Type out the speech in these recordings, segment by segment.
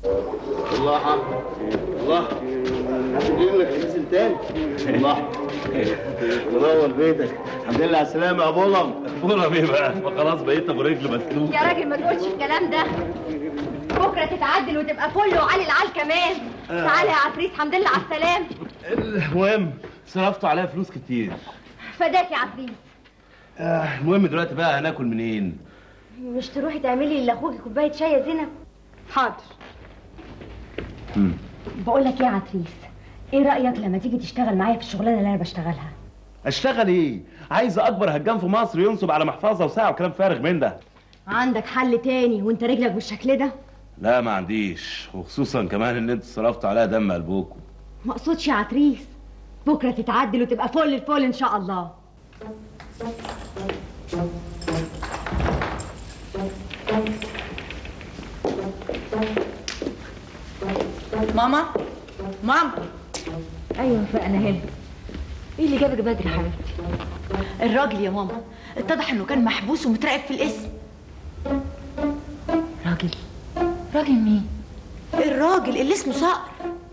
الله حق الله جايب لك حسن تاني. الله منور بيتك. الحمد لله على السلامة يا بولم. بولم ايه بقى؟ ما خلاص بقيت ابو رجل مسلوق. يا راجل ما تقولش الكلام ده، بكره تتعدل وتبقى فل وعلي العال كمان. تعالى يا عفريت، الحمد لله على السلامة. المهم صرفتوا عليها فلوس كتير. فداك يا عفريت. المهم دلوقتي بقى هناكل منين؟ مش تروحي تعملي لاخوكي كوبايه شاي يا زينب؟ حاضر. بقول لك ايه يا عتريس، ايه رايك لما تيجي تشتغل معايا في الشغلانه اللي انا بشتغلها؟ اشتغل ايه؟ عايز اكبر هجام في مصر ينصب على محفظه وساعه وكلام فارغ من ده. عندك حل تاني وانت رجلك بالشكل ده؟ لا ما عنديش، وخصوصا كمان ان انتوا صرفتوا عليها دم قلبكم. ما اقصدش يا عتريس، بكره تتعدل وتبقى فل الفل ان شاء الله. ماما ماما. ايوه انا هنا. ايه اللي جابك بدري يا حبيبتي؟ الراجل يا ماما اتضح انه كان محبوس ومتراقب في القسم. راجل؟ راجل مين؟ الراجل اللي اسمه صقر.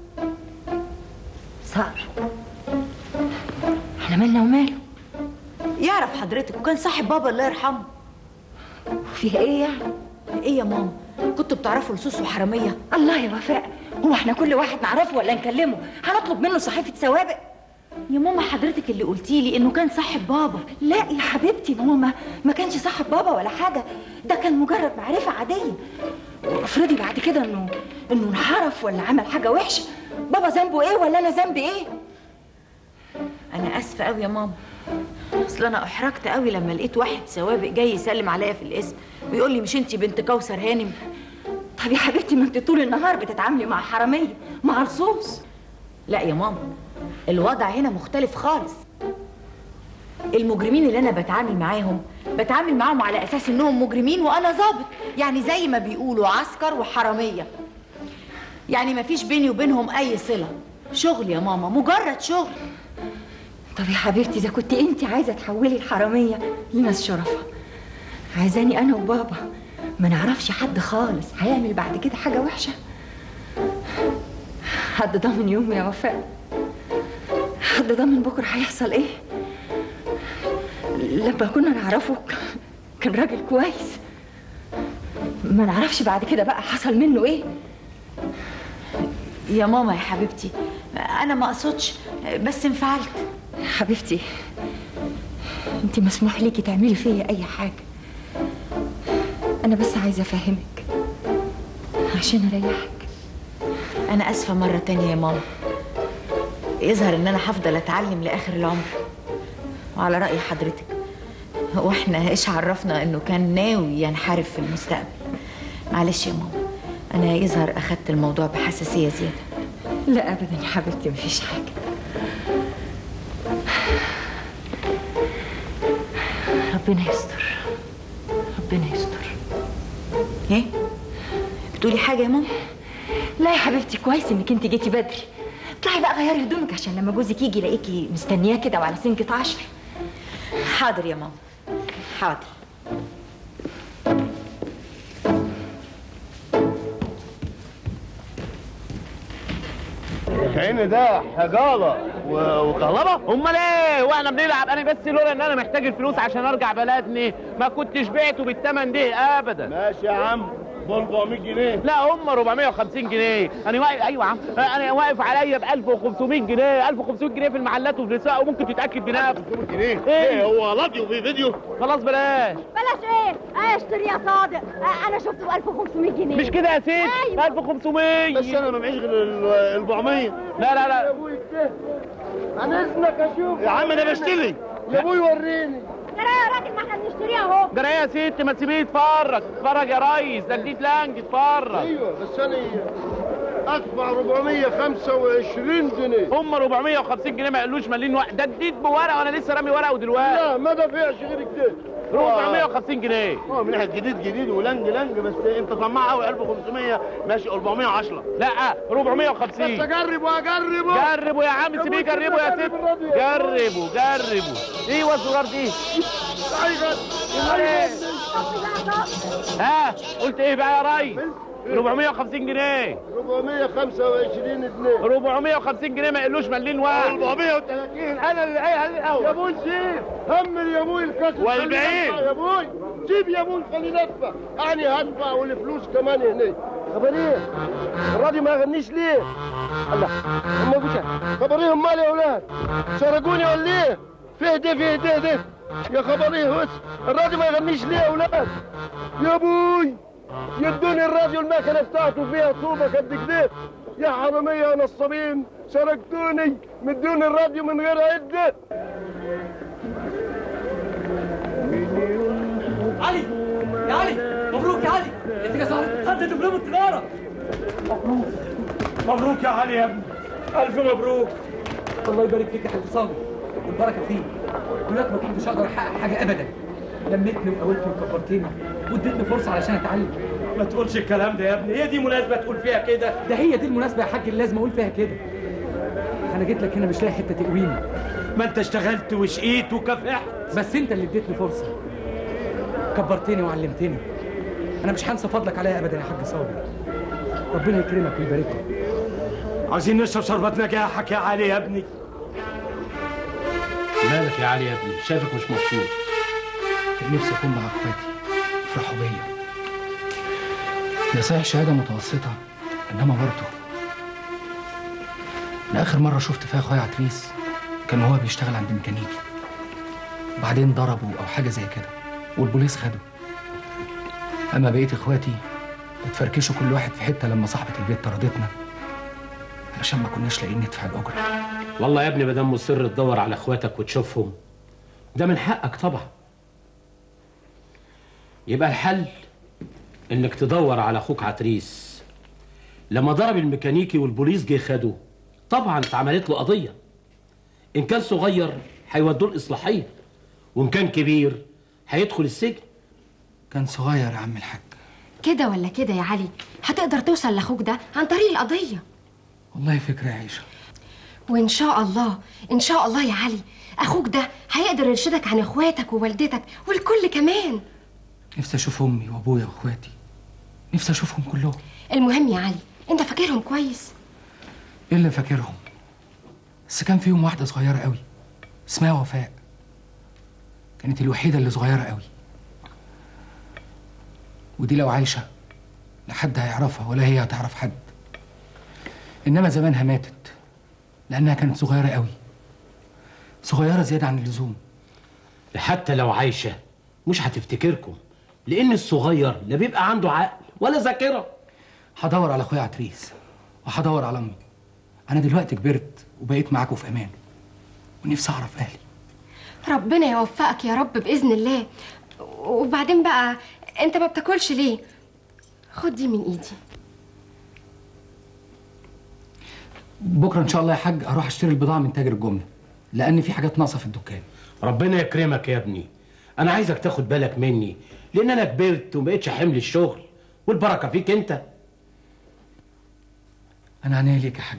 صقر؟ احنا مالنا وماله؟ يعرف حضرتك، وكان صاحب بابا الله يرحمه. فيها ايه يعني؟ ايه يا ماما؟ كنتوا بتعرفوا لصوص وحراميه؟ الله يا وفاء، هو احنا كل واحد نعرفه ولا نكلمه هنطلب منه صحيفه سوابق؟ يا ماما حضرتك اللي قلتي لي انه كان صاحب بابا. لا يا حبيبتي، ماما ما كانش صاحب بابا ولا حاجه، ده كان مجرد معرفه عاديه. افرضي بعد كده انه انحرف ولا عمل حاجه وحشه، بابا ذنبه ايه ولا انا ذنبي ايه؟ انا اسفه قوي يا ماما، اصل انا احرجت قوي لما لقيت واحد سوابق جاي يسلم عليا في القسم ويقول لي مش انتي بنت كوثر هانم؟ طب يا حبيبتي، ما انت طول النهار بتتعاملي مع حراميه، مع لصوص. لا يا ماما، الوضع هنا مختلف خالص. المجرمين اللي انا بتعامل معاهم على اساس انهم مجرمين وانا ضابط، يعني زي ما بيقولوا عسكر وحراميه، يعني ما فيش بيني وبينهم اي صله. شغل يا ماما، مجرد شغل. طب يا حبيبتي، اذا كنت انت عايزه تحولي الحراميه لناس شرفاء، عايزاني انا وبابا ما نعرفش حد خالص هيعمل بعد كده حاجه وحشه؟ حد ضامن يوم يا وفاء؟ حد ضامن بكره هيحصل ايه؟ لما كنا نعرفه كان راجل كويس، ما نعرفش بعد كده بقى حصل منه ايه. يا ماما يا حبيبتي، انا ما اقصدش، بس انفعلت. حبيبتي، انت مسموح ليكي تعملي فيا اي حاجه، انا بس عايزه افهمك عشان اريحك. انا اسفه مره تانية يا ماما، يظهر ان انا هفضل اتعلم لاخر العمر. وعلى راي حضرتك، واحنا ايش عرفنا انه كان ناوي ينحرف في المستقبل؟ معلش يا ماما، انا يظهر اخدت الموضوع بحساسيه زياده. لا ابدا يا حبيبتي، مفيش حاجه. ربنا يستر، ربنا يستر. ايه بتقولي حاجه يا ماما؟ لا يا حبيبتي، كويس انك انت جيتي بدري. اطلعي بقى غيري هدومك عشان لما جوزك يجي يلاقيكي مستنياه كده وعلى سنجة 10. حاضر يا ماما، حاضر. كأن ده حجالة وكهرباء. امال ايه؟ واحنا بنلعب؟ انا بس لولا ان انا محتاج الفلوس عشان ارجع بلدني ما كنتش بعته بالثمن ده ابدا. ماشي يا عم، ب 400 جنيه. لا هم 450 جنيه. انا واقف، ايوه يا عم، انا واقف عليا ب 1500 جنيه. 1500 جنيه في المحلات وفي الرساء، وممكن تتاكد بنفسك. 1500 جنيه؟ ايه هو راديو في فيديو؟ خلاص بلاش. بلاش ايه؟ اشتري يا صادق، انا شفته ب 1500 جنيه. مش كده يا ست؟ أيوة. 1500. بس انا ما معيش غير ال 400. لا لا لا يا ابوي انا اذنك اشوف يا عم انا بشتري. يا ابوي وريني. ترى يا راجل، ما احنا بنشتريها اهو. جرى يا ست؟ ما تسيبيه يتفرج. اتفرج يا ريس، ده جديد لانج، اتفرج. ايوه بس انا ادفع 425 جنيه. هم 450 جنيه ما قالوش مالين ده جديد بورقه وانا لسه رامي ورقه ودلوقتي. لا ما دافعش غير كده. 450 جنيه. من ناحيه جديد ولنج بس انت طماع قوي. 1500 ماشي، 410. لا 450. بس اجربه. جربوا يا عم، سيبيه جربوا يا ست. جربوا. ايوه الزرار دي. ايوه ها قلت ايه بقى يا ريس؟ 450 جنيه 425 جنيه 450 جنيه ما يقلوش ملين واحد 430 انا اللي قايل الاول يا ابوي سيب همل يا ابوي الكاس والبعيد يا ابوي سيب يا ابوي خليني ادفع انا هدفع والفلوس كمان هنا خبر ايه؟ الراجل ما يغنيش ليه؟ الله هم بوشا خبر ايه امال يا اولاد؟ سرقوني ولا ايه؟ فيه ده يا خبر ايه بس الراجل ما يغنيش ليه يا اولاد؟ يا ابوي يدوني الراديو المكنه بتاعته فيها طوبه قد كده يا حراميه يا نصابين سرقتوني مدوني الراديو من غير عده علي يا علي مبروك يا علي انت كسرت خدت دبلوم التجاره مبروك يا علي يا ابني، الف مبروك. الله يبارك فيك يا حاج صابر والبركه فيك. دلوقتي ما كنتش اقدر احقق حاجه ابدا، لمتني وقاولتني وكبرتني واديتني فرصه علشان اتعلم. ما تقولش الكلام ده يا ابني، هي دي مناسبه تقول فيها كده؟ ده هي دي المناسبه يا حاج اللي لازم اقول فيها كده. انا جيت لك هنا مش لاقي حته تقويني. ما انت اشتغلت وشقيت وكافحت، بس انت اللي اديتني فرصه، كبرتني وعلمتني. انا مش هنسى فضلك عليا ابدا يا حاج صابر. ربنا يكرمك ويبارك لك. عايزين نشرب شربات نجاحك يا علي يا ابني. مالك يا علي يا ابني؟ شايفك مش مبسوط. كان نفسي اكون مع اخواتي يفرحوا بيا. ده صحيح شهاده متوسطه، انما برضه انا اخر مره شفت فيها اخويا عتريس كان هو بيشتغل عند ميكانيكي، وبعدين ضربه او حاجه زي كده والبوليس خده. اما بقيت اخواتي اتفركشوا كل واحد في حته لما صاحبه البيت طردتنا علشان ما كناش لاقيين ندفع الاجره. والله يا ابني ما دام مصر تدور على اخواتك وتشوفهم ده من حقك طبعا. يبقى الحل انك تدور على اخوك عتريس. لما ضرب الميكانيكي والبوليس جه خده طبعا اتعملت له قضيه. ان كان صغير هيودوه الاصلاحيه، وان كان كبير هيدخل السجن. كان صغير يا عم الحاج. كده ولا كده يا علي هتقدر توصل لاخوك ده عن طريق القضيه. والله فكره يا عيشه. وان شاء الله ان شاء الله يا علي اخوك ده هيقدر يرشدك عن اخواتك ووالدتك والكل كمان. نفسي اشوف امي وابويا واخواتي، نفسي اشوفهم كلهم. المهم يا علي انت فاكرهم كويس؟ ايه اللي فاكرهم؟ بس كان فيهم واحده صغيره قوي اسمها وفاء، كانت الوحيده اللي صغيره قوي، ودي لو عايشه لا حد هيعرفها ولا هي هتعرف حد. انما زمانها ماتت لانها كانت صغيره قوي، صغيره زياده عن اللزوم. حتى لو عايشه مش هتفتكركم، لان الصغير لا بيبقى عنده عقل ولا ذاكره. هدور على اخويا عتريس وهدور على امي. انا دلوقتي كبرت وبقيت معاكم في امان، ونفسي اعرف اهلي. ربنا يوفقك يا رب باذن الله. وبعدين بقى انت ما بتاكلش ليه؟ خد دي من ايدي. بكره ان شاء الله يا حاج اروح اشتري البضاعه من تاجر الجمله، لان في حاجات ناقصه في الدكان. ربنا يكرمك يا ابني. انا عايزك تاخد بالك مني، لان انا كبرت ومبقتش حمل الشغل، والبركه فيك انت. انا عينيا ليك يا حاج.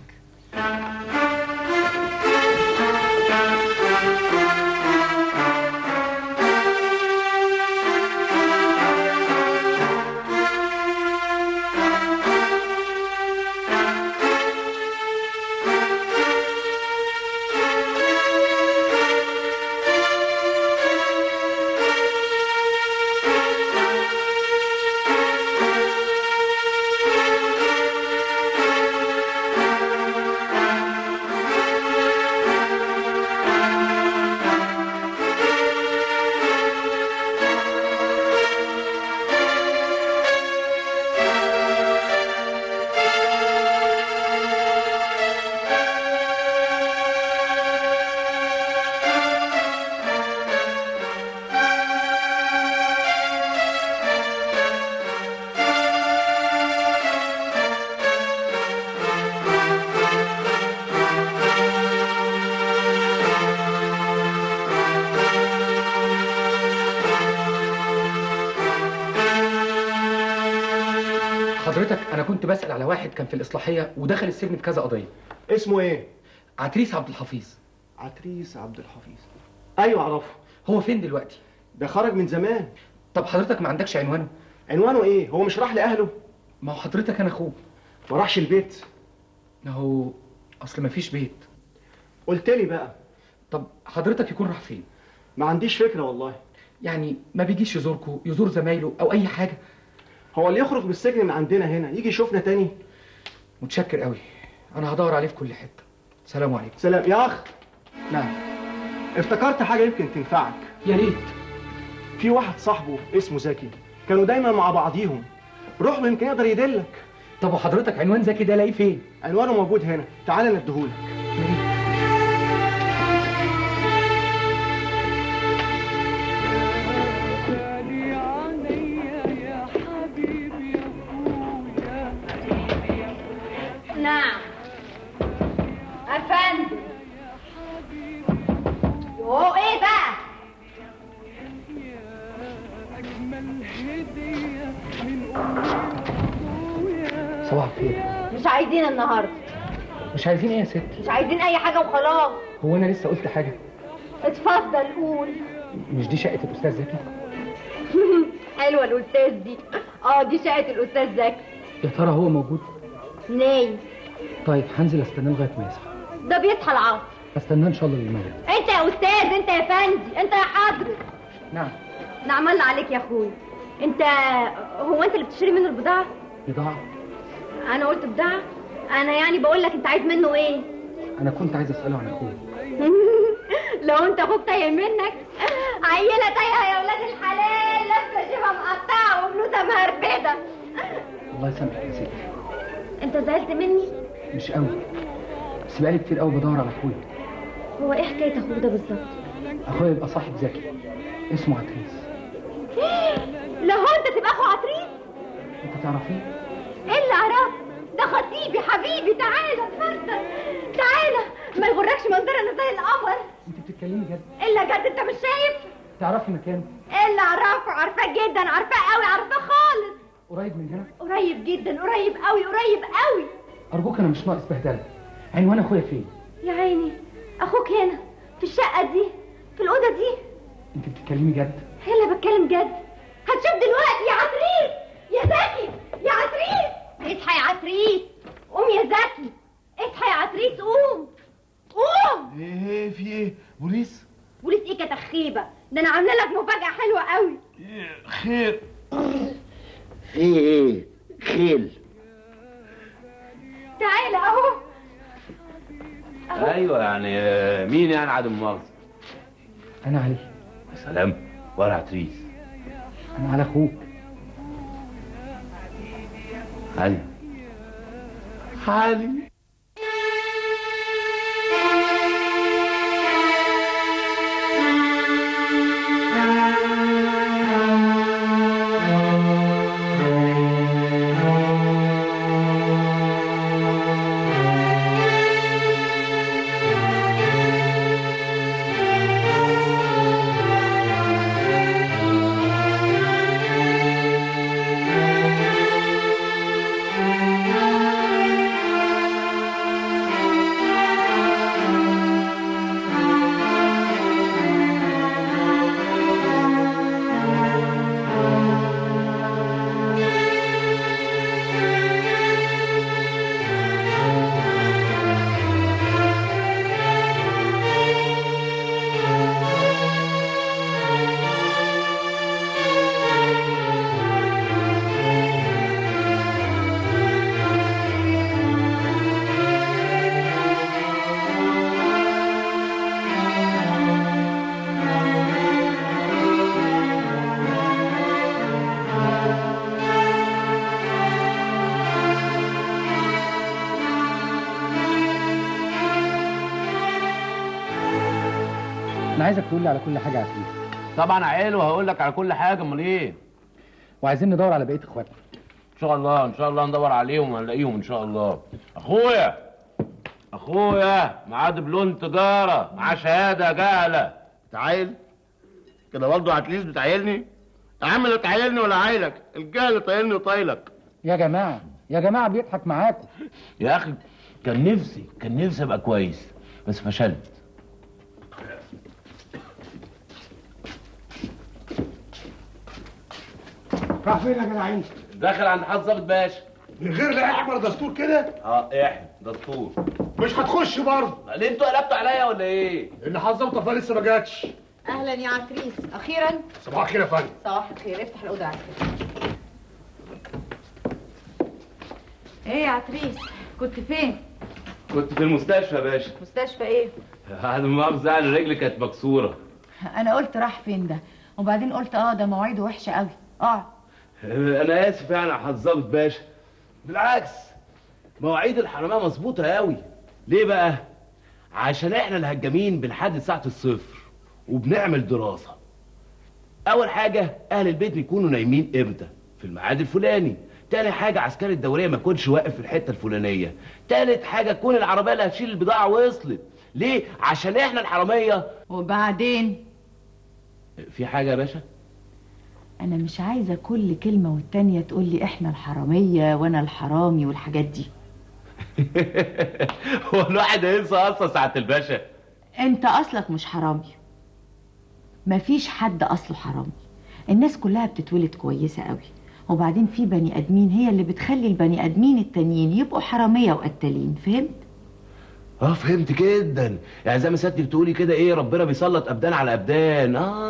حضرتك انا كنت بسأل على واحد كان في الاصلاحيه ودخل السجن في كذا قضيه. اسمه ايه؟ عتريس عبد الحفيظ. عتريس عبد الحفيظ، ايوه اعرفه. هو فين دلوقتي؟ ده خرج من زمان. طب حضرتك ما عندكش عنوانه؟ عنوانه ايه؟ هو مش راح لاهله؟ ما هو حضرتك انا اخوه. ما راحش البيت؟ ما هو اصل ما فيش بيت. قلت لي بقى. طب حضرتك يكون راح فين؟ ما عنديش فكره والله. يعني ما بيجيش يزوركوا، يزور زمايله او اي حاجه؟ هو اللي يخرج من السجن من عندنا هنا يجي يشوفنا تاني؟ متشكر قوي، انا هدور عليه في كل حته. سلام عليكم. سلام يا اخ. نعم. افتكرت حاجه يمكن تنفعك. يا ريت. في واحد صاحبه اسمه زكي، كانوا دايما مع بعضيهم، روح له يمكن يقدر يدلك. طب وحضرتك عنوان زكي ده الاقيه فين؟ عنوانه موجود هنا، تعالى نديهولك. نعم افندم. يوه ايه بقى؟ صباح الخير. مش عايزين النهارده. مش عايزين ايه يا ست؟ مش عايزين اي حاجه وخلاص. هو انا لسه قلت حاجه؟ اتفضل قول. مش دي شقه الاستاذ زكي؟ حلوه الاستاذ دي. دي شقه الاستاذ زكي. يا ترى هو موجود؟ نايم. طيب هنزل استناه لغايه ما يصحى. ده بيصحى العصر. استناه ان شاء الله للمغرب. انت يا استاذ، انت يا فندي، انت يا حضرة. نعم. نعم الله عليك يا اخويا. هو انت اللي بتشتري منه البضاعه؟ بضاعه؟ انا قلت بضاعه؟ انا يعني بقول لك انت عايز منه ايه؟ انا كنت عايز اساله عن اخويا. لو انت اخوك تايه منك، عيله تايهه يا ولاد الحلال، لابسه شبه مقطعه وبلوزه مهربده. الله يسامحك يا ستي. انت زعلت مني؟ مش قوي، بس بقالي كتير قوي بدور على اخويا. هو ايه حكايه اخوك ده بالظبط؟ اخويا يبقى صاحب زكي، اسمه عتريس. لو انت تبقى اخو عتريس؟ انت تعرفيه؟ ايه اللي اعرفه؟ ده خطيبي حبيبي. تعالى اتفضل تعالى، ما يغركش منظرنا زي القمر. انت بتتكلمي جد؟ الا جد، انت مش شايف؟ تعرفي مكانه؟ ايه اللي اعرفه؟ عارفاه جدا، عارفاه قوي، عارفاه خالص. قريب من هنا؟ قريب جدا، قريب قوي، قريب قوي. ارجوك انا مش ناقص بهدله. عنوان اخويا فين؟ يا عيني اخوك هنا في الشقه دي، في الاوضه دي. انت بتتكلمي جد؟ الا بتكلم جد. هتشوف دلوقتي يا عتريس. يا زكي يا عتريس، اصحى يا عتريس. قوم يا زكي، اصحى يا عتريس، قوم قوم. ايه في ايه؟ بوليس؟ بوليس ايه كتخيبه؟ ده انا عامله لك مفاجاه حلوه قوي. خير؟ في ايه؟ خيل. تعالى اهو. ايوه يعني مين يعني عدم مؤاخذه؟ انا علي. يا سلام، ولا عتريس. انا على اخوك علي. علي. انا عايزك تقول لي على كل حاجه يا عتريس. طبعا عيل وهقول لك على كل حاجه، امال ايه؟ وعايزين ندور على بقيه اخواتنا. ان شاء الله ان شاء الله ندور عليهم وهنلاقيهم ان شاء الله. اخويا معاه دبلوم تجاره، معاه شهاده جهله. تعايل كده برضه عتريس بتعايلني؟ يا عم لا تعايلني ولا عايلك، الجهل طايلني وطايلك. يا جماعه بيضحك معاكم. يا اخي كان نفسي ابقى كويس بس فشلت. راح فين يا جدعان؟ داخل عند حضرة ظابط باشا. من غير لا احمر دستور كده؟ احنا دستور. مش هتخش برضه. ليه انتوا قلبتوا عليا ولا ايه؟ اللي حظبطه لسه ما جاتش. اهلا يا عتريس، اخيرا. صباح الخير يا فندم. صباح الخير، افتح الاوضه يا عتريس. ايه يا عتريس، كنت فين؟ كنت في المستشفى يا باشا. مستشفى ايه؟ عدم مؤاخذة يعني رجلي كانت مكسورة. انا قلت راح فين ده، وبعدين قلت ده مواعيده وحشه قوي. انا اسف يعني يا حضرة باشا. بالعكس مواعيد الحرامية مظبوطة قوي. ليه بقى؟ عشان احنا الهجامين بنحدد ساعة الصفر وبنعمل دراسة. اول حاجة اهل البيت بيكونوا نايمين امتى؟ في الميعاد الفلاني. تاني حاجة عسكري الدورية ما يكونش واقف في الحتة الفلانية. تالت حاجة تكون العربية اللي هتشيل البضاعة وصلت. ليه؟ عشان احنا الحرامية. وبعدين؟ في حاجة يا باشا؟ انا مش عايزة كل كلمة والتانية تقولي احنا الحرامية وانا الحرامي والحاجات دي. هو الواحد هينسى اصلا ساعة الباشا؟ انت اصلك مش حرامي. مفيش حد اصله حرامي. الناس كلها بتتولد كويسة قوي، وبعدين في بني ادمين هي اللي بتخلي البني ادمين التانيين يبقوا حرامية وقتالين. فهمت؟ فهمت جدا. يعني زي ما سيادتك بتقولي كده، ايه، ربنا بيسلط ابدان على ابدان.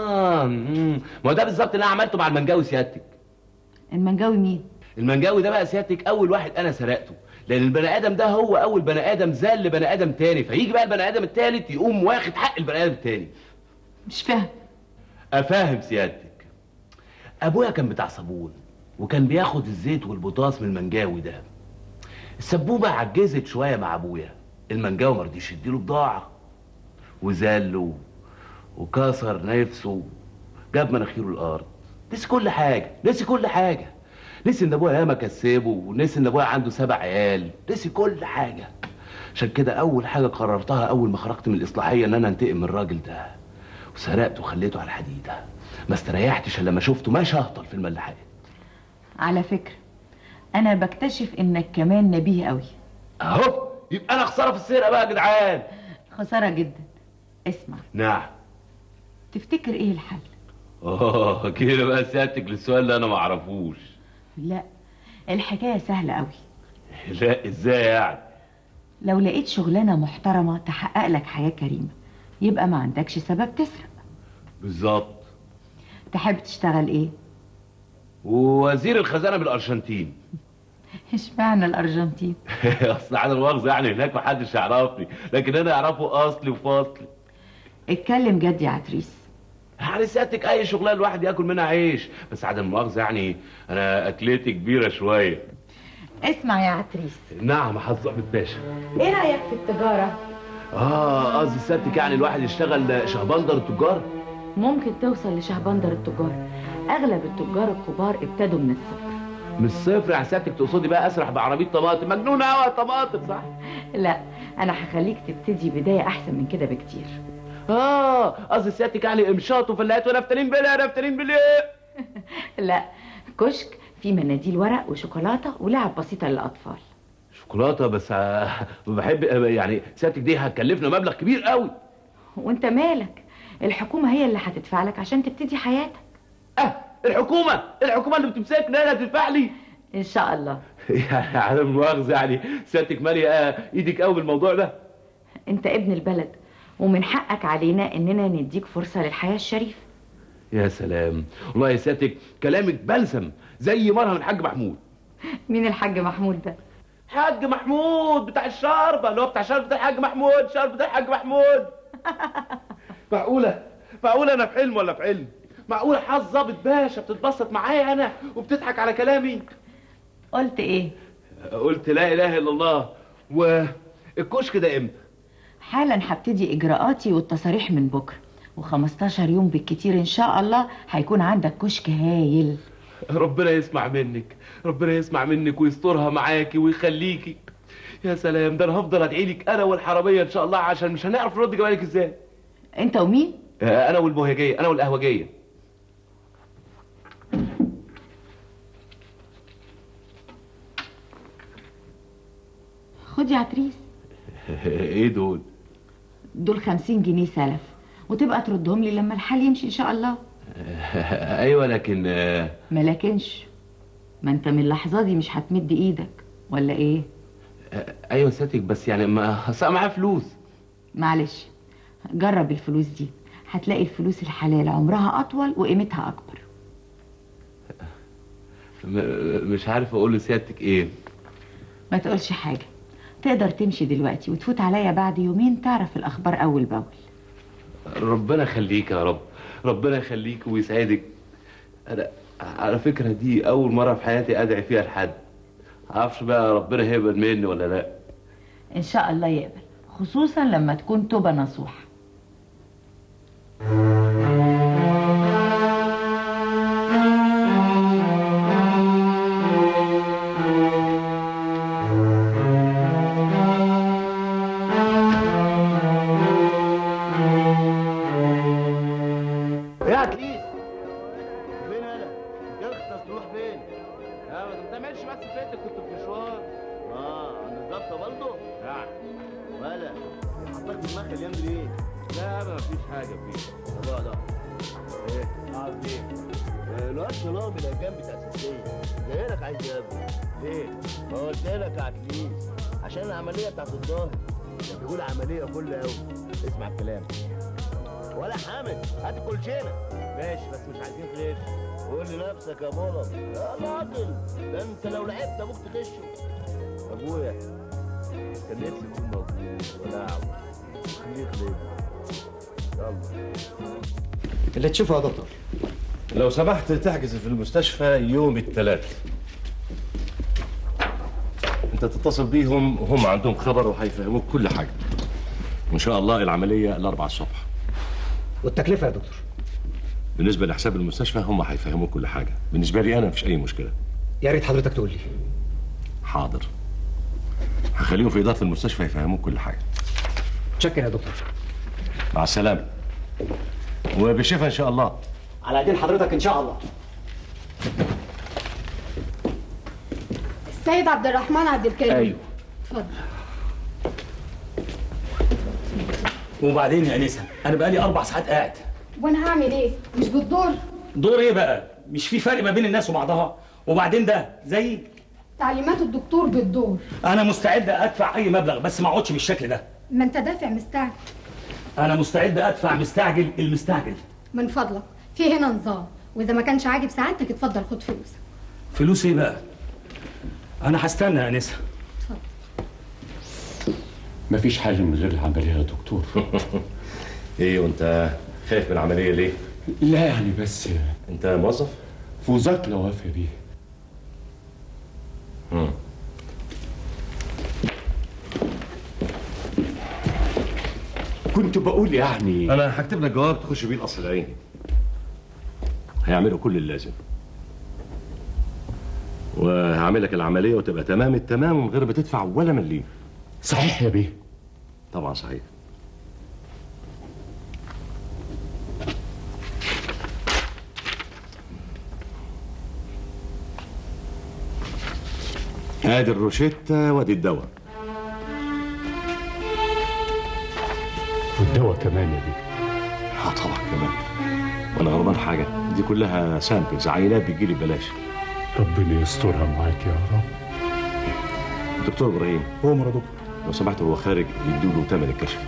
ما ده بالظبط اللي انا عملته مع المنجاوي سيادتك. المنجاوي مين؟ المنجاوي ده بقى سيادتك اول واحد انا سرقته، لان البني ادم ده هو اول بني ادم زال لبني ادم تاني، فيجي بقى البني ادم التالت يقوم واخد حق البني ادم التاني. مش فاهم. افهم سيادتك. ابويا كان بتاع صابون، وكان بياخد الزيت والبطاس من المنجاوي ده. السبوبه عجزت شويه مع ابويا، المنجاوي مرضيش يديله بضاعه وزله وكسر نفسه، جاب مناخيره الارض. نسي كل حاجه، نسي كل حاجه. نسي ان ابويا ياما كسبه، ونسي ان ابويا عنده 7 عيال، نسي كل حاجه. عشان كده اول حاجه قررتها اول ما خرجت من الاصلاحيه ان انا انتقم من الراجل ده، وسرقته وخليته على الحديده. ما استريحتش الا لما شفته ماشي اهطل في الملاحات. على فكره انا بكتشف انك كمان نبيه قوي. اهو يبقى انا خساره في السرقه بقى يا جدعان. خساره جدا. اسمع. نعم. تفتكر ايه الحل؟ كده بقى سيادتك للسؤال اللي انا ما اعرفوش. لا، الحكايه سهله قوي. لا، ازاي يعني؟ لو لقيت شغلانه محترمه تحقق لك حياه كريمه، يبقى ما عندكش سبب تسرق. بالظبط. تحب تشتغل ايه؟ وزير الخزانه بالارجنتين. اشمعنى الارجنتين؟ اصل على المؤاخذه يعني هناك محدش يعرفني، لكن انا اعرفه اصلي وفاصلي. اتكلم جد يا عتريس. يعني سيادتك اي شغلانه الواحد ياكل منها عيش، بس عدم المؤاخذه يعني انا اكلتي كبيره شويه. اسمع يا عتريس. نعم حضرة باشا. ايه رايك في التجاره؟ قصدي سيادتك يعني الواحد يشتغل شهبندر التجار. ممكن توصل لشهبندر التجار. اغلب التجار الكبار ابتدوا من الصفر. من الصفر؟ يعني سيادتك تقصدي بقى اسرح بعربيه طماطم؟ مجنونه قوي طماطم، صح؟ لا، انا هخليك تبتدي بدايه احسن من كده بكتير. قصدي سيادتك يعني امشاط وفلاحات ونفتالين بليه نفتالين بليه. لا، كشك فيه مناديل ورق وشوكولاته ولعب بسيطه للاطفال. شوكولاته بس؟ بحب يعني سيادتك دي هتكلفنا مبلغ كبير قوي. وانت مالك؟ الحكومه هي اللي هتدفع لك عشان تبتدي حياتك. الحكومه اللي بتمسكني انا هتدفع لي ان شاء الله. يعني على المؤاخذه يعني سيادتك ماليه ايدك قوي بالموضوع ده. انت ابن البلد، ومن حقك علينا اننا نديك فرصه للحياه الشريفه. يا سلام، والله يا سيادتك كلامك بلسم زي مرهم الحاج محمود. مين الحاج محمود ده؟ حاج محمود بتاع الشربة، اللي هو بتاع شربة الحاج محمود، شربة الحاج محمود. معقولة أنا في حلم ولا في علم؟ معقولة حظ ظابط باشا بتتبسط معايا أنا وبتضحك على كلامي؟ قلت إيه؟ قلت لا إله إلا الله. والكشك ده إمتى؟ حالا هبتدي إجراءاتي والتصاريح من بكرة، و15 يوم بالكتير إن شاء الله هيكون عندك كشك هايل. ربنا يسمع منك، ربنا يسمع منك ويسترها معاكي ويخليكي. يا سلام، ده انا هفضل ادعي لك انا والحراميه ان شاء الله، عشان مش هنعرف نرد جمالك ازاي. انت ومين؟ انا والبوهجيه، انا والقهوجيه. خد يا عتريس. ايه دول؟ دول 50 جنيه سلف، وتبقى تردهم لي لما الحال يمشي ان شاء الله. ايوه لكن ما لكنش. ما انت من اللحظه دي مش هتمد ايدك ولا ايه؟ ايوه سيادتك، بس يعني ما معايا فلوس. معلش، جرب الفلوس دي، هتلاقي الفلوس الحلال عمرها اطول وقيمتها اكبر. مش عارف اقول لسيادتك ايه. ما تقولش حاجه، تقدر تمشي دلوقتي وتفوت عليا بعد يومين تعرف الاخبار اول باول. ربنا يخليك يا رب، ربنا يخليك ويسعدك. انا على فكره دي اول مره في حياتي ادعي فيها لحد، معرفش بقى ربنا هيقبل مني ولا لا. ان شاء الله يقبل، خصوصا لما تكون توبه نصوحه. يا عتليس فين انا؟ تختص تروح فين؟ لا ما تعملش بس فاتك، كنت في مشوار. عند الظابطه برضه؟ يعني ولا حطك في دماغك الايام دي ليه؟ لا ما فيش حاجه فيه. طب اقعد ايه؟ قاعد فين؟ الواد صنام الايام بتاع السيسيه جاي لك عايز يقابلك. ليه؟ ما قلت لك يا عتليس عشان العمليه بتاعت الظاهر. ده بيقول عمليه فل قوي. اسمع الكلام ولا حامد، هات الكلشينه. ماشي بس مش عايزين خير. قول لنفسك يا بولم يا راجل، ده انت لو لعبت ابوك تغشه. ابويا كان نفسي يكون موجود ولعب. خليك ليه؟ يلا اللي تشوفه يا دكتور. لو سمحت تحجز في المستشفى يوم الثلاث. انت تتصل بيهم وهم عندهم خبر وهيفهموك كل حاجه. وان شاء الله العمليه الاربعاء الصبح. والتكلفه يا دكتور؟ بالنسبه لحساب المستشفى هم هيفهموك كل حاجه، بالنسبه لي انا مفيش اي مشكله. يا ريت حضرتك تقول لي. حاضر، هخليهم في اداره المستشفى يفهموك كل حاجه. شكرا يا دكتور. مع السلامه وبالشفاء ان شاء الله. على ايدين حضرتك ان شاء الله. السيد عبد الرحمن عبد الكريم. ايوه اتفضل. وبعدين يا انسه، انا بقالي 4 ساعات قاعد. وانا هعمل ايه؟ مش بالدور. دور ايه بقى؟ مش في فرق ما بين الناس وبعضها؟ وبعدين ده زي تعليمات الدكتور بالدور. انا مستعد ادفع اي مبلغ بس ما اقعدش بالشكل ده. ما انت دافع مستعجل. انا مستعد ادفع مستعجل المستعجل. من فضلك، في هنا نظام، واذا ما كانش عاجب سعادتك اتفضل خد فلوسك. فلوس ايه بقى؟ انا هستنى يا انسه. مفيش حل من غير العمليه يا دكتور. ايه وانت خايف من العمليه ليه؟ لا يعني بس انت موظف؟ في وزاره الاوقاف يا بيه. كنت بقول يعني انا هكتب لك جواب تخش بيه القصر العيني. هيعملوا كل اللازم وهعمل لك العمليه وتبقى تمام التمام من غير ما تدفع ولا مليم. صحيح يا بيه؟ طبعا صحيح. ادي الروشتة وادي الدواء. والدواء كمان يا بيه؟ طبعا كمان. وانا غلطان حاجه؟ دي كلها سامبلز، عينات بتجيلي ببلاش. ربنا يسترها معاك يا رب. دكتور ابراهيم. هو يا دكتور. لو سمحت هو خارج يدوله ثمن الكشف.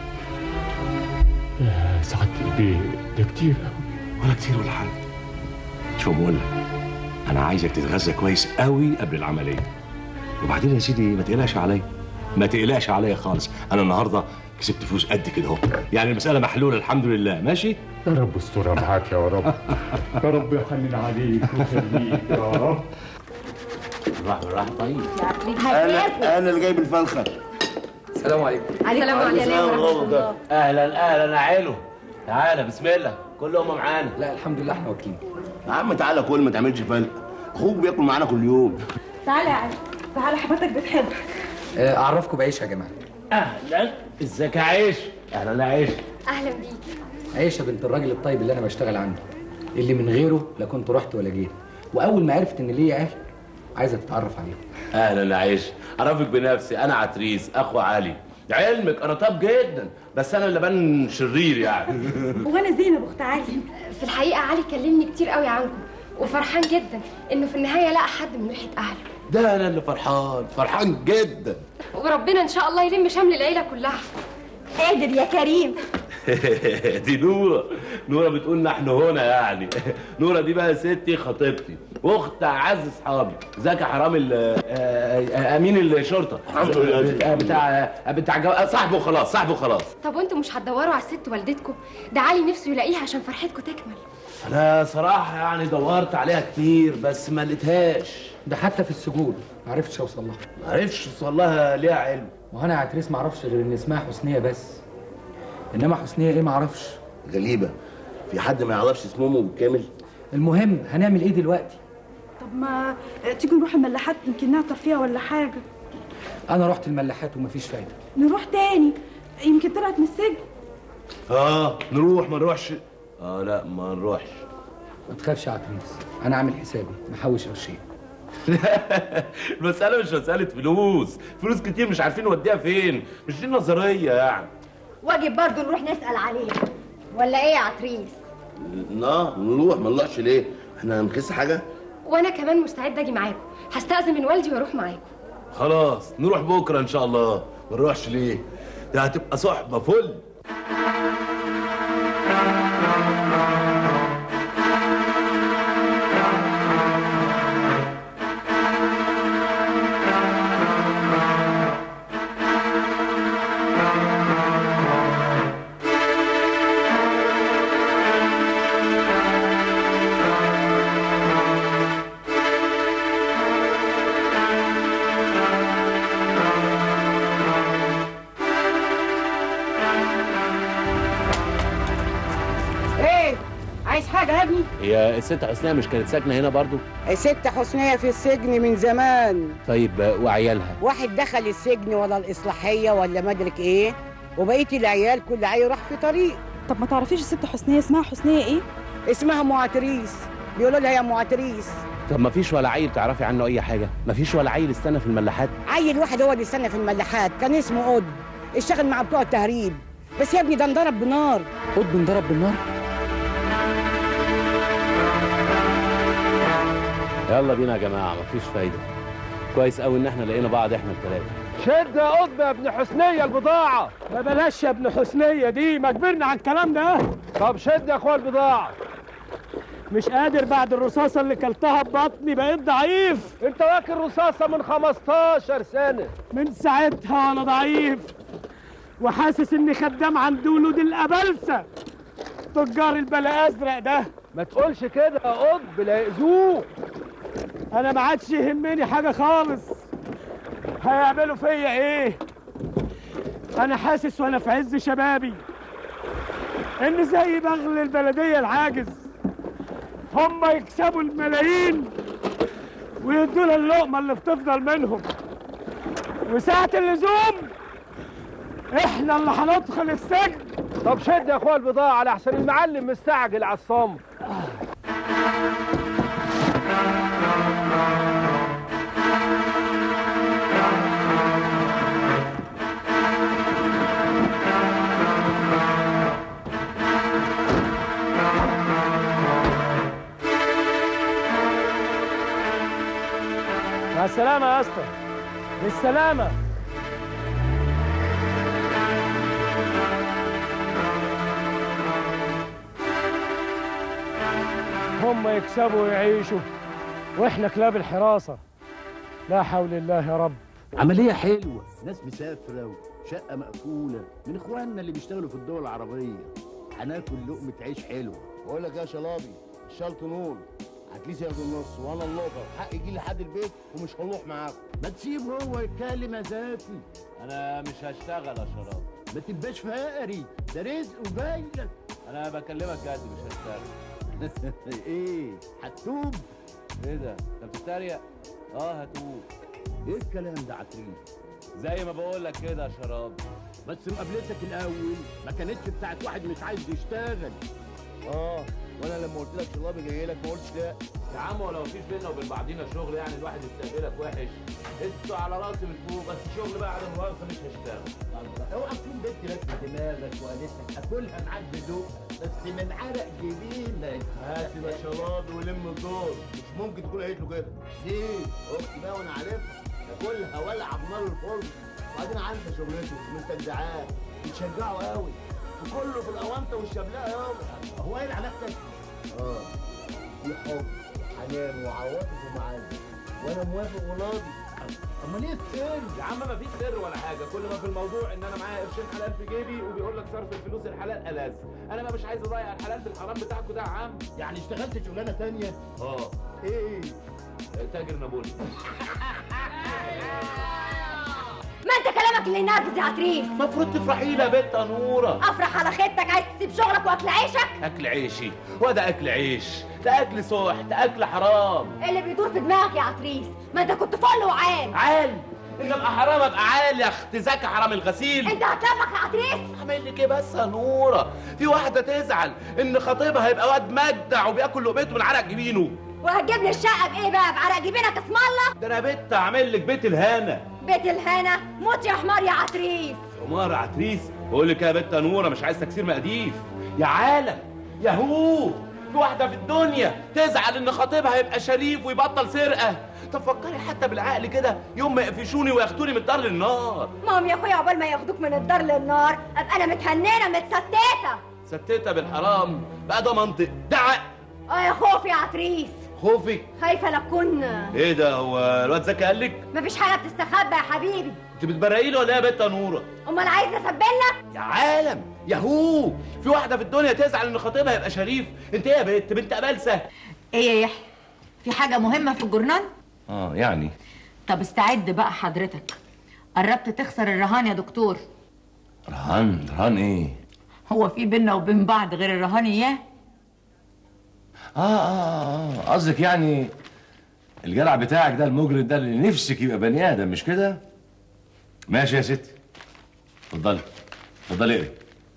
يا سعادة البيه ده كتير قوي. ولا كتير ولا حاجه. شو بقول لك، انا عايزك تتغذى كويس قوي قبل العمليه. وبعدين يا سيدي ما تقلقش عليا، ما تقلقش عليا خالص. انا النهارده كسبت فلوس قد كده اهو، يعني المساله محلوله الحمد لله. ماشي يا رب استرها معاك يا رب. يا رب يحنن عليك ويخليك يا رب. بالراحه طيب. انا اللي جايب الفلخه. السلام عليكم. السلام عليكم ورحمه الله. اهلا يا عيلو، تعالى بسم الله. كل امه معانا. لا الحمد لله احنا واكلين. يا عم تعالى كل ما تعملش فلق، اخوك بياكل معانا كل يوم. تعالى يا علي، تعالى حضرتك بتحبك. اعرفكم بعيشه يا جماعه. اهلا، ازيك يا عيش؟ اهلا يا عيش. اهلا بيك. عيشه بنت الراجل الطيب اللي انا بشتغل عنده، اللي من غيره لا كنت رحت ولا جيت، واول ما عرفت ان ليا اهل عايزه تتعرف عليهم. اهلا يا عيش، اعرفك بنفسي، انا عتريس اخو علي، علمك انا طاب جدا، بس انا اللي بان شرير يعني. وانا زينب اخت علي. في الحقيقه علي كلمني كتير قوي عنكم وفرحان جدا انه في النهايه لقى حد من ريحه اهله. ده انا اللي فرحان جدا. وربنا ان شاء الله يلم شمل العيله كلها. قادر يا كريم. دي نورة بتقول نحن هنا يعني. نورة دي بقى ستي خطيبتي واخت اعز اصحابي. ازيك يا حرامي امين الشرطه بتاع صاحبه خلاص. طب وانتوا مش هتدوروا على الست والدتكم؟ ده علي نفسه يلاقيها عشان فرحتكم تكمل. انا صراحه يعني دورت عليها كتير بس ما لقيتهاش. ده حتى في السجون ما عرفتش اوصل لها. ما عرفتش اوصل لها ليها علم. وانا يا عتريس ما اعرفش غير ان اسمها حسنيه بس، انما حسنيه ايه ما اعرفش. غريبه، في حد ما يعرفش اسمه بالكامل؟ المهم هنعمل ايه دلوقتي؟ طب ما تيجي نروح الملاحات يمكن نعطر فيها ولا حاجه. انا رحت الملاحات ومفيش فايده. نروح تاني يمكن طلعت من السجن. نروح ما نروحش. لا ما نروحش. ما تخافش يا عتريس، انا عامل حسابي محوش قرشين. المسألة مش مسألة فلوس كتير مش عارفين نوديها فين، مش دي نظرية يعني. واجب برضه نروح نسأل عليه ولا ايه يا عتريس؟ نروح، ما نروحش ليه؟ احنا هنخس حاجة؟ وانا كمان مستعده اجي معاكم، هستأذن من والدي واروح معاكم. خلاص نروح بكرة ان شاء الله، ما نروحش ليه؟ ده هتبقى صحبة فل. هي الست حسنية مش كانت ساكنة هنا برضو؟ الست حسنية في السجن من زمان. طيب وعيالها؟ واحد دخل السجن ولا الإصلاحية ولا مدرك إيه، وبقية العيال كل عيل راح في طريق. طب ما تعرفيش الست حسنية اسمها حسنية إيه؟ اسمها معتريس، بيقولوا لها يا معتريس. طب ما فيش ولا عيل تعرفي عنه أي حاجة؟ ما فيش ولا عيل استنى في الملاحات؟ عيل واحد هو اللي استنى في الملاحات، كان اسمه قد، اشتغل مع بتوع التهريب، بس يا ابني ده انضرب بنار. قد انضرب بالنار؟ يلا بينا يا جماعه، مفيش فايده. كويس قوي ان احنا لقينا بعض احنا الثلاثه. شد يا قطب يا ابن حسنيه البضاعه. ما بلاش يا ابن حسنيه دي، ما كبرنا على الكلام ده. طب شد يا اخويا البضاعه. مش قادر بعد الرصاصه اللي كلتها ببطني، بقيت ضعيف. انت واكل رصاصه من 15 سنه. من ساعتها وانا ضعيف وحاسس اني خدام عند ولود الابلسه تجار البلا ازرق ده. ما تقولش كده يا قطب لا يأذوك. انا ما عادش يهمني حاجه خالص، هيعملوا فيا ايه؟ انا حاسس وانا في عز شبابي ان زي بغل البلديه العاجز، هم يكسبوا الملايين ويدونا اللقمه اللي بتفضل منهم، وساعه اللزوم احنا اللي هندخل السجن. طب شد يا اخويا البضاعه على احسن المعلم مستعجل على الصنف. مع السلامة يا اسطى. بالسلامة. هم يكسبوا ويعيشوا واحنا كلاب الحراسة. لا حول الله يا رب. عملية حلوة، ناس مسافرة وشقة مقفولة من اخواننا اللي بيشتغلوا في الدول العربية. هناكل لقمة عيش حلوة. بقول لك يا شلابي، الشلط نور، عتليس ياخد النص وانا اللقطة، حق يجي لحد البيت ومش هنروح معاكم. ما تسيبه هو يتكلم يا زافي. انا مش هشتغل يا شراب. ما تبقاش فقري، ده رزق وجاي لك. انا بكلمك جد مش هشتغل. ايه؟ هتوب؟ ايه ده؟ انت بتتريق؟ هتوب. ايه الكلام ده عتريس؟ زي ما بقول لك كده يا شراب. بس مقابلتك الاول ما كانتش بتاعت واحد مش عايز يشتغل. وانا لما قلت لك طلابي جاي لك ما قلتش لا. يا عم ولو مفيش بينا وبين بعضينا شغل يعني الواحد يستقبلك وحش. انتوا على راسي من فوق، بس شغل بقى على مؤاخذه مش هشتغل. اوعى تكون بنت لك دماغك وقالتك اكلها معاك بذوقها بس من عرق جبينك. هات يا شراب ولم الدور. مش ممكن تكون قالت له كده. دي اختي بقى وانا عارفها تاكلها والعب نار الفرن. وبعدين عارفه شغلته مستجدعاه بتشجعه قوي وكله في الاونطه والشبلاء قوي. هو ايه علاقتك؟ في حب وحنان وعواطف ومعاني وانا موافق وراضي. امال ايه السر؟ يا عم ما فيش سر ولا حاجه، كل ما في الموضوع ان انا معايا قرشين حلال في جيبي وبيقول لك صرف الفلوس الحلال ألذ. انا ما مش عايز اضيع الحلال بالحرام بتاعكم ده يا عم. يعني اشتغلت شغلانه ثانيه؟ ايه؟ تاجر نابولي. ما انت كلامك اللي ينرفز يا عتريس. المفروض تفرحي لي يا بنت نوره. افرح على خيبتك، عايز تسيب شغلك واكل عيشك؟ اكل عيشي؟ وده اكل عيش، ده اكل سوح، ده اكل حرام. ايه اللي بيدور في دماغك يا عتريس؟ ما انت كنت فل وعال. عال؟ ان ابقى حرام ابقى عال يا اختي زكي حرام الغسيل. انت هتلفخ يا عتريس؟ اعمل لك ايه بس يا نوره؟ في واحده تزعل ان خطيبها هيبقى واد مجدع وبياكل لقمته من عرق جبينه. وهتجيب لي الشقه بايه بقى؟ بعرق جبينك اسم الله؟ ده انا بنت اعمل لك بيت الهنا. بيت الهنا؟ موت يا حمار يا عتريس. حمار عتريس؟ بقول لك يا بنت نوره مش عايز تكسير مقاديف. يا عالم يا هو، في واحده في الدنيا تزعل ان خطيبها هيبقى شريف ويبطل سرقه. طب فكري حتى بالعقل كده، يوم ما يقفشوني وياخدوني من الدار للنار. مام يا اخويا عقبال ما ياخدوك من الدار للنار ابقى انا متهنينه متستته. ستته بالحرام بقى ده منطق؟ ده عقل. يا خوفي يا عتريس. خوفك؟ خايفه لا تكون. ايه ده، هو الواد زكي قال لك؟ مفيش حاجه بتستخبى يا حبيبي. انت بتبرقي لي ولا ايه يا بنت نوره؟ امال عايز اسبلك؟ يا عالم يا هو، في واحده في الدنيا تزعل ان خطيبها يبقى شريف. انت ايه يا بنت قبلسه؟ ايه يا يحيى، في حاجه مهمه في الجورنال؟ يعني طب استعد بقى حضرتك، قربت تخسر الرهان يا دكتور. رهان ايه؟ هو في بينا وبين بعض غير الرهان اياه؟ قصدك يعني الجدع بتاعك ده المجرد ده اللي نفسك يبقى بني ادم مش كده؟ ماشي يا ستي، اتفضلي اقري.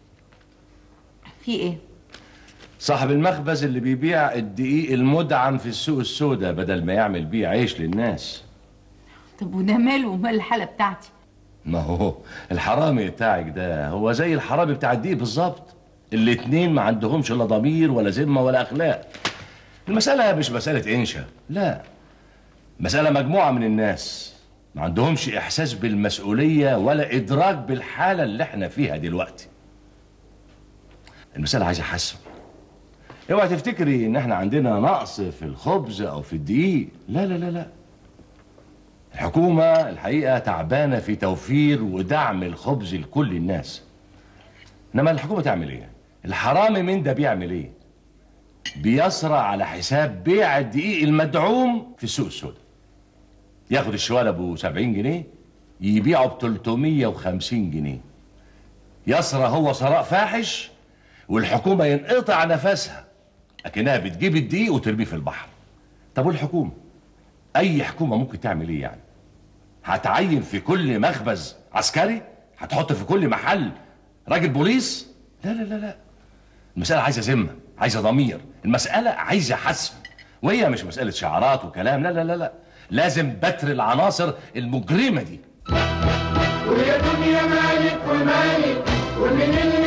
في ايه؟ صاحب المخبز اللي بيبيع الدقيق المدعم في السوق السوداء بدل ما يعمل بيه عيش للناس. طب وده ماله ومال الحالة بتاعتي؟ ما هو الحرامي بتاعك ده هو زي الحرامي بتاع الدقيق بالظبط. الاتنين ما عندهمش لا ضمير ولا ذمه ولا اخلاق. المسألة مش مسألة انشا، لا، مسألة مجموعة من الناس ما عندهمش احساس بالمسؤولية ولا ادراك بالحالة اللي احنا فيها دلوقتي. المسألة عايزة حسم. اوعى تفتكري ان احنا عندنا نقص في الخبز او في الدقيق، لا لا لا لا. الحكومة الحقيقة تعبانة في توفير ودعم الخبز لكل الناس. انما الحكومة تعمل ايه؟ الحرامي من ده بيعمل ايه؟ بيسرع على حساب بيع الدقيق المدعوم في السوق السوداء. ياخد الشوال ابو 70 جنيه يبيعه ب 350 جنيه. يسرى هو ثراء فاحش والحكومة ينقطع نفسها لكنها بتجيب الدقيق وترميه في البحر. طب والحكومة؟ أي حكومة ممكن تعمل إيه يعني؟ هتعين في كل مخبز عسكري؟ هتحط في كل محل راجل بوليس؟ لا لا لا لا. المسألة عايزة ذمة، عايزة ضمير، المسألة عايزة حسم، وهي مش مسألة شعارات وكلام، لا لا لا لا. لازم بتر العناصر المجرمة دي. ويا دنيا مالك ومالك ومن